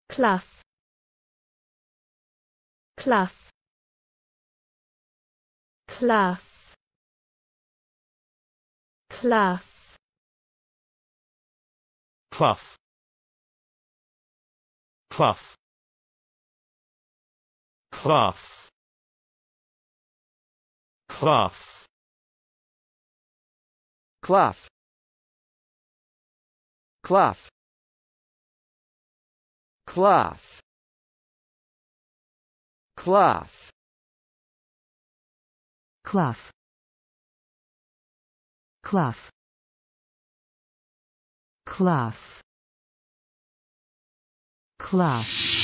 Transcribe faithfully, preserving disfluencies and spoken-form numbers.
Clough, Clough, Clough, Clough, Clough, Clough, Clough, Clough, Clough, Clough, Clough, Clough, Clough, Clough, Clough, Clough.